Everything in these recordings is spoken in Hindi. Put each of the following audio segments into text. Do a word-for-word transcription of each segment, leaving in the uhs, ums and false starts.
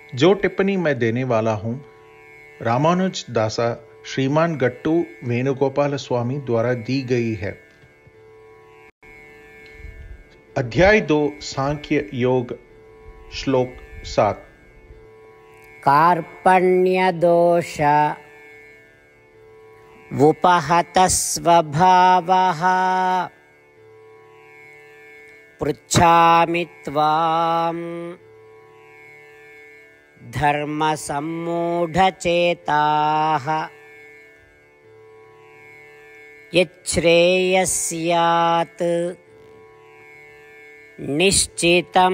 जो टिप्पणी मैं देने वाला हूं रामानुज दासा श्रीमान गट्टू वेणुगोपाल स्वामी द्वारा दी गई है। अध्याय दो सांख्य योग श्लोक सात। कार्पण्य दोष उपहत स्वभावः पृच्छामि त्वां धर्म सम्मूढचेताः यच्छ्रेयस्यात् निश्चितं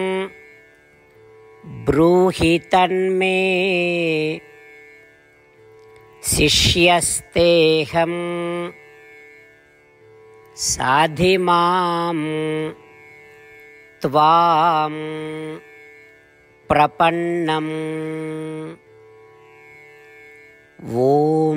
ब्रूहि तन्मे शिष्यस्तेऽहं साधि मां त्वां प्रपन्नम्। ओम।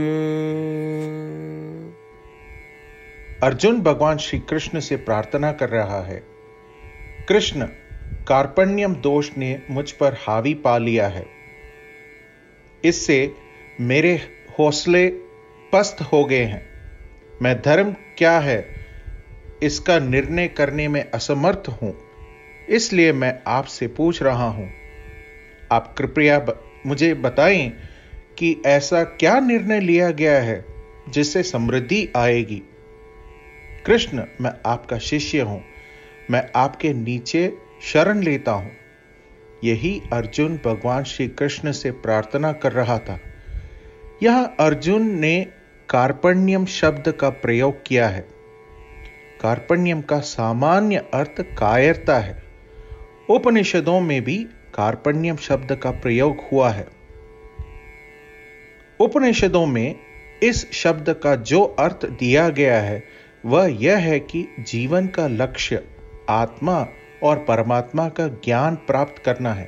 अर्जुन भगवान श्री कृष्ण से प्रार्थना कर रहा है, कृष्ण, कार्पण्यम दोष ने मुझ पर हावी पा लिया है। इससे मेरे हौसले पस्त हो गए हैं। मैं धर्म क्या है इसका निर्णय करने में असमर्थ हूं। इसलिए मैं आपसे पूछ रहा हूं, आप कृपया ब, मुझे बताएं कि ऐसा क्या निर्णय लिया गया है जिससे समृद्धि आएगी। कृष्ण, मैं आपका शिष्य हूं। मैं आपके नीचे शरण लेता हूं। यही अर्जुन भगवान श्री कृष्ण से प्रार्थना कर रहा था। यहां अर्जुन ने कार्पण्यम शब्द का प्रयोग किया है। कार्पण्यम का सामान्य अर्थ कायरता है। उपनिषदों में भी कार्पण्यम शब्द का प्रयोग हुआ है। उपनिषदों में इस शब्द का जो अर्थ दिया गया है वह यह है कि जीवन का लक्ष्य आत्मा और परमात्मा का ज्ञान प्राप्त करना है।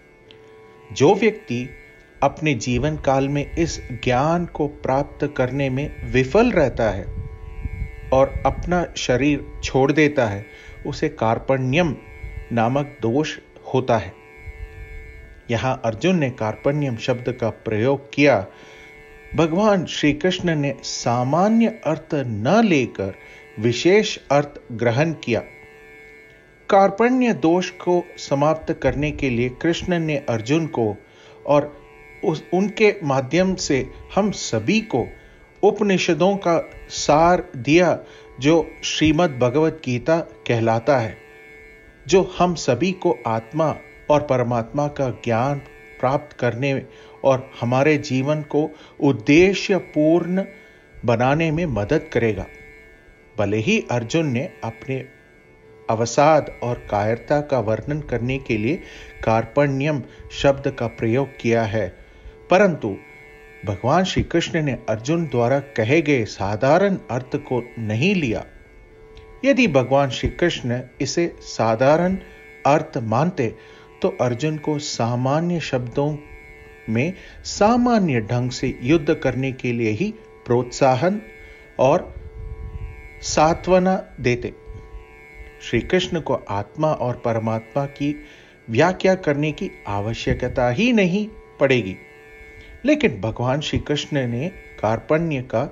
जो व्यक्ति अपने जीवन काल में इस ज्ञान को प्राप्त करने में विफल रहता है और अपना शरीर छोड़ देता है, उसे कार्पण्यम नामक दोष होता है। यहां अर्जुन ने कार्पण्यम शब्द का प्रयोग किया। भगवान श्री कृष्ण ने सामान्य अर्थ न लेकर विशेष अर्थ ग्रहण किया। कार्पण्य दोष को समाप्त करने के लिए कृष्ण ने अर्जुन को और उस उनके माध्यम से हम सभी को उपनिषदों का सार दिया, जो श्रीमद् भगवत गीता कहलाता है, जो हम सभी को आत्मा और परमात्मा का ज्ञान प्राप्त करने और हमारे जीवन को उद्देश्य पूर्ण बनाने में मदद करेगा। भले ही अर्जुन ने अपने अवसाद और कायरता का वर्णन करने के लिए कार्पण्यम शब्द का प्रयोग किया है, परंतु भगवान श्री कृष्ण ने अर्जुन द्वारा कहे गए साधारण अर्थ को नहीं लिया। यदि भगवान श्री कृष्ण इसे साधारण अर्थ मानते तो अर्जुन को सामान्य शब्दों में सामान्य ढंग से युद्ध करने के लिए ही प्रोत्साहन और सांत्वना देते। श्री कृष्ण को आत्मा और परमात्मा की व्याख्या करने की आवश्यकता ही नहीं पड़ेगी, लेकिन भगवान श्री कृष्ण ने कार्पण्य का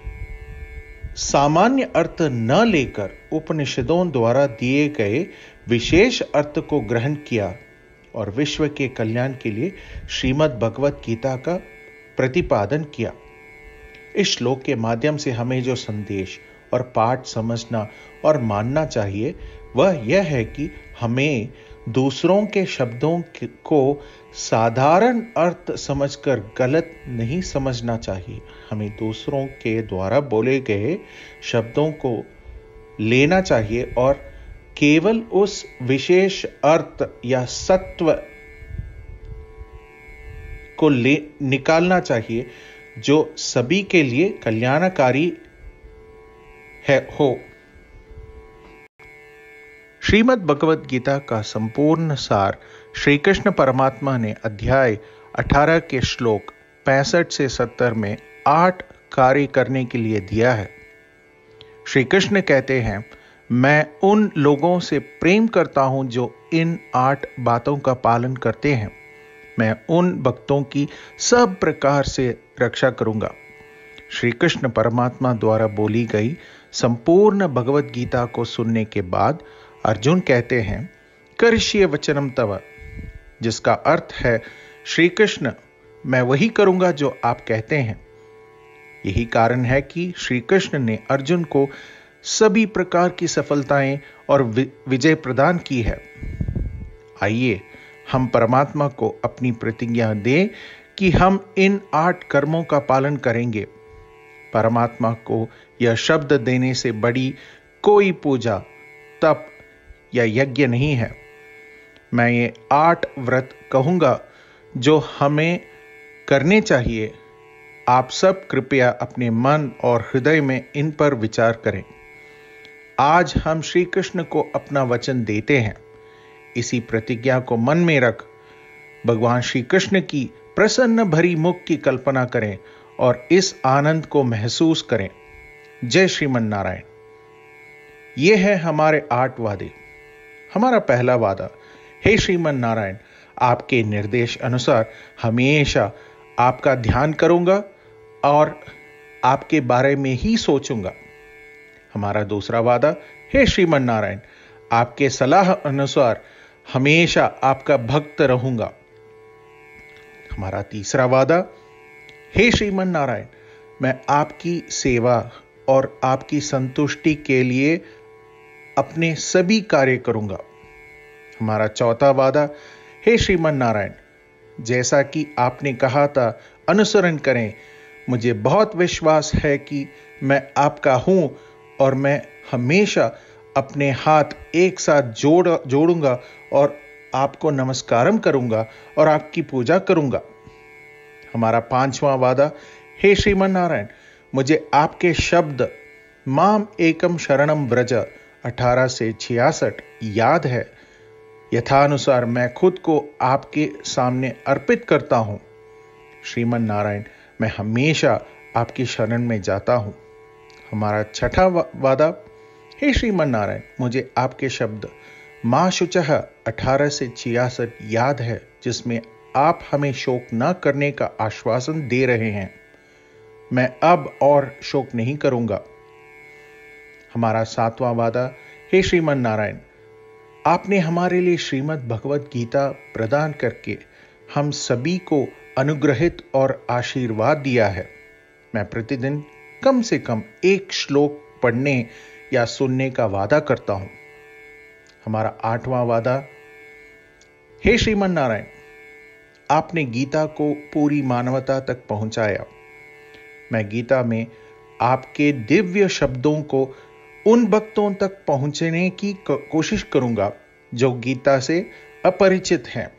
सामान्य अर्थ न लेकर उपनिषदों द्वारा दिए गए विशेष अर्थ को ग्रहण किया और विश्व के कल्याण के लिए श्रीमद् भगवत गीता का प्रतिपादन किया। इस श्लोक के माध्यम से हमें जो संदेश और पाठ समझना और मानना चाहिए वह यह है कि हमें दूसरों के शब्दों को साधारण अर्थ समझकर गलत नहीं समझना चाहिए। हमें दूसरों के द्वारा बोले गए शब्दों को लेना चाहिए और केवल उस विशेष अर्थ या सत्व को ले निकालना चाहिए जो सभी के लिए कल्याणकारी है हो। श्रीमद् भगवत गीता का संपूर्ण सार श्री कृष्ण परमात्मा ने अध्याय अठारह के श्लोक पैंसठ से सत्तर में आठ कार्य करने के लिए दिया है। श्री कृष्ण कहते हैं, मैं उन लोगों से प्रेम करता हूं जो इन आठ बातों का पालन करते हैं। मैं उन भक्तों की सब प्रकार से रक्षा करूंगा। श्री कृष्ण परमात्मा द्वारा बोली गई संपूर्ण भगवत गीता को सुनने के बाद अर्जुन कहते हैं, करिष्ये वचनम तव, जिसका अर्थ है, श्री कृष्ण, मैं वही करूंगा जो आप कहते हैं। यही कारण है कि श्री कृष्ण ने अर्जुन को सभी प्रकार की सफलताएं और विजय प्रदान की है। आइए हम परमात्मा को अपनी प्रतिज्ञा दें कि हम इन आठ कर्मों का पालन करेंगे। परमात्मा को यह शब्द देने से बड़ी कोई पूजा, तप या यज्ञ नहीं है। मैं ये आठ व्रत कहूंगा जो हमें करने चाहिए। आप सब कृपया अपने मन और हृदय में इन पर विचार करें। आज हम श्री कृष्ण को अपना वचन देते हैं। इसी प्रतिज्ञा को मन में रख भगवान श्री कृष्ण की प्रसन्न भरी मुख की कल्पना करें और इस आनंद को महसूस करें। जय श्रीमन नारायण। ये है हमारे आठ वादे। हमारा पहला वादा, हे श्रीमन नारायण, आपके निर्देश अनुसार हमेशा आपका ध्यान करूंगा और आपके बारे में ही सोचूंगा। हमारा दूसरा वादा, हे श्रीमन नारायण, आपके सलाह अनुसार हमेशा आपका भक्त रहूंगा। हमारा तीसरा वादा, हे श्रीमन नारायण, मैं आपकी सेवा और आपकी संतुष्टि के लिए अपने सभी कार्य करूंगा। हमारा चौथा वादा, हे श्रीमन नारायण, जैसा कि आपने कहा था अनुसरण करें। मुझे बहुत विश्वास है कि मैं आपका हूं और मैं हमेशा अपने हाथ एक साथ जोड़ जोड़ूंगा और आपको नमस्कारम करूंगा और आपकी पूजा करूंगा। हमारा पांचवा वादा, हे श्रीमन नारायण, मुझे आपके शब्द माम एकम शरणम व्रज अठारह से छियासठ याद है। यथानुसार मैं खुद को आपके सामने अर्पित करता हूं। श्रीमन नारायण, मैं हमेशा आपकी शरण में जाता हूं। हमारा छठा वादा, हे श्रीमन नारायण, मुझे आपके शब्द मां शुचः अठारह से छियासठ याद है, जिसमें आप हमें शोक न करने का आश्वासन दे रहे हैं। मैं अब और शोक नहीं करूंगा। हमारा सातवां वादा, हे श्रीमन नारायण, आपने हमारे लिए श्रीमद् भगवत गीता प्रदान करके हम सभी को अनुग्रहित और आशीर्वाद दिया है। मैं प्रतिदिन कम से कम एक श्लोक पढ़ने या सुनने का वादा करता हूं। हमारा आठवां वादा, हे श्रीमन नारायण, आपने गीता को पूरी मानवता तक पहुंचाया। मैं गीता में आपके दिव्य शब्दों को उन भक्तों तक पहुंचने की कोशिश करूंगा जो गीता से अपरिचित हैं।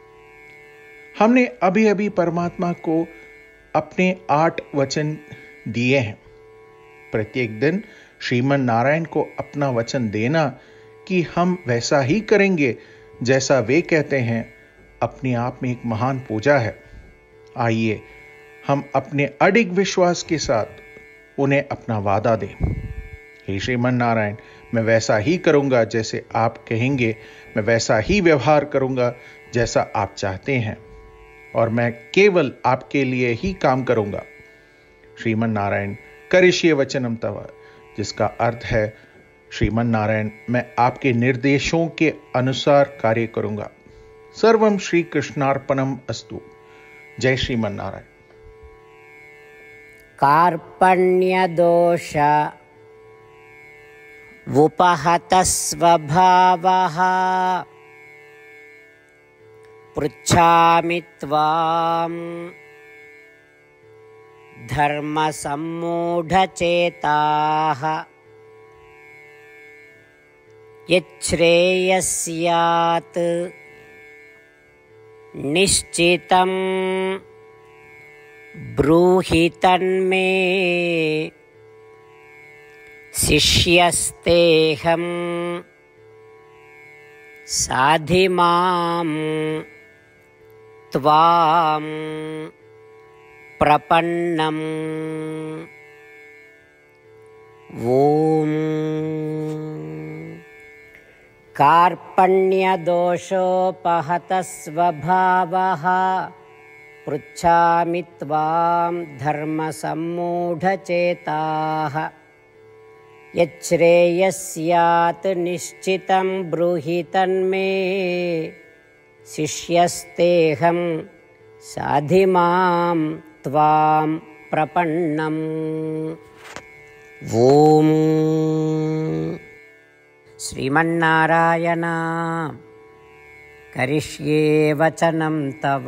हमने अभी अभी परमात्मा को अपने आठ वचन दिए हैं। प्रत्येक दिन श्रीमन नारायण को अपना वचन देना कि हम वैसा ही करेंगे जैसा वे कहते हैं, अपने आप में एक महान पूजा है। आइए हम अपने अडिग विश्वास के साथ उन्हें अपना वादा दें। हे श्रीमन नारायण, मैं वैसा ही करूंगा जैसे आप कहेंगे, मैं वैसा ही व्यवहार करूंगा जैसा आप चाहते हैं, और मैं केवल आपके लिए ही काम करूंगा। श्रीमन नारायण, करिष्ये वचनम तव, जिसका अर्थ है, श्रीमन नारायण, मैं आपके निर्देशों के अनुसार कार्य करूंगा। सर्वम श्री कृष्णार्पणम अस्तु। जय श्रीमन नारायण। कार्पण्य दोष उपहत स्वभावः पृच्छामि त्वां धर्म सम्मूढचेताः यच्छ्रेयस्यात् निश्चितं ब्रूहि तन्मे शिष्यस्तेहं साधिमां त्वां प्रपन्नम्। ओम कार्पण्यदोषोपहतः स्वभावः पृच्छामि त्वां धर्मसम्मूढचेताः यच्छ्रेयस्यात् निश्चितं ब्रूहि तन्मे शिष्यस्तेऽहं साधिमां त्वां प्रपन्नम्। ओम श्रीमन्नारायण करिष्ये वचनं तव।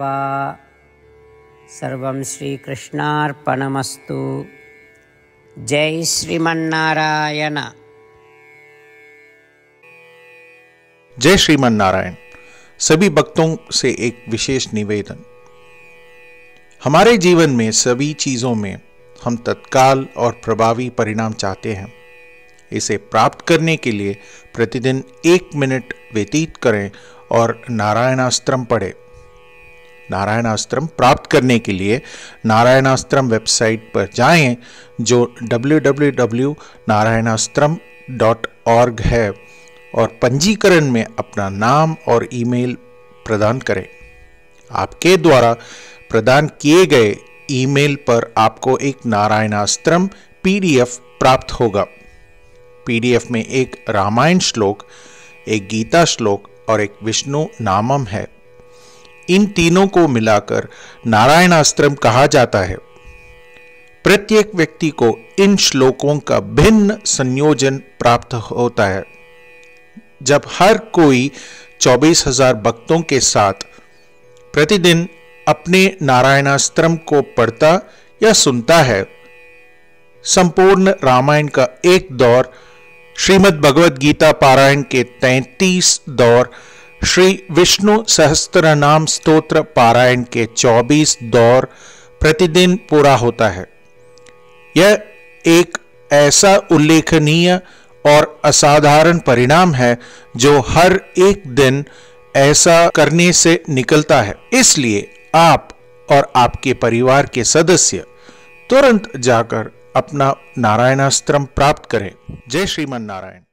सर्वं श्रीकृष्णार्पणमस्तु। जय श्रीमन्नारायण। जय श्रीमन नारायण। सभी भक्तों से एक विशेष निवेदन। हमारे जीवन में सभी चीजों में हम तत्काल और प्रभावी परिणाम चाहते हैं। इसे प्राप्त करने के लिए प्रतिदिन एक मिनट व्यतीत करें और नारायणास्त्रम पढ़ें। नारायणास्त्रम प्राप्त करने के लिए नारायणास्त्रम वेबसाइट पर जाएं, जो W W W dot Narayanastram dot org है, और पंजीकरण में अपना नाम और ईमेल प्रदान करें। आपके द्वारा प्रदान किए गए ईमेल पर आपको एक नारायणास्त्रम पीडीएफ प्राप्त होगा। पीडीएफ में एक रामायण श्लोक, एक गीता श्लोक और एक विष्णु नामम है। इन तीनों को मिलाकर नारायणास्त्रम कहा जाता है। प्रत्येक व्यक्ति को इन श्लोकों का भिन्न संयोजन प्राप्त होता है। जब हर कोई चौबीस हजार भक्तों के साथ प्रतिदिन अपने नारायणास्त्रम को पढ़ता या सुनता है, संपूर्ण रामायण का एक दौर, श्रीमद् भगवद गीता पारायण के तैंतीस दौर, श्री विष्णु सहस्त्रनाम स्तोत्र पारायण के चौबीस दौर प्रतिदिन पूरा होता है। यह एक ऐसा उल्लेखनीय और असाधारण परिणाम है जो हर एक दिन ऐसा करने से निकलता है। इसलिए आप और आपके परिवार के सदस्य तुरंत जाकर अपना नारायणास्त्रम प्राप्त करें। जय श्रीमन नारायण।